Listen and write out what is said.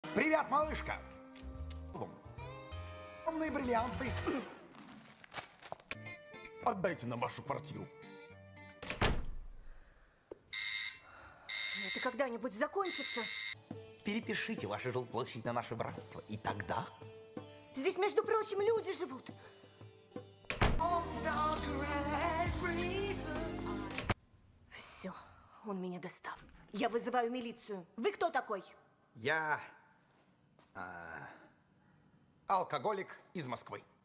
Привет, малышка. Огромные бриллианты. Отдайте нам вашу квартиру. Это когда-нибудь закончится? Перепишите вашу жилплощадь на наше братство, и тогда... Здесь, между прочим, люди живут. Все, он меня достал. Я вызываю милицию. Вы кто такой? Я... алкоголик из Москвы.